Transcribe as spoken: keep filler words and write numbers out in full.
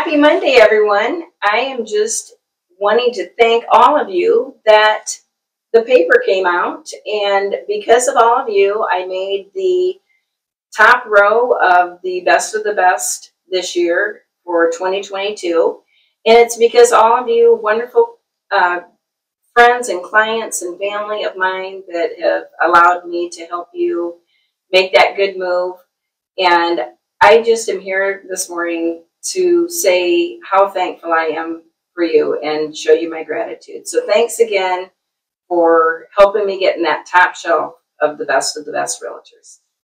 Happy Monday, everyone. I am just wanting to thank all of you that the paper came out, and because of all of you, I made the top row of the best of the best this year for twenty twenty-two, and it's because all of you wonderful uh, friends and clients and family of mine that have allowed me to help you make that good move. And I just am here this morning to say how thankful I am for you and show you my gratitude. So thanks again for helping me get in that top shelf of the best of the best realtors.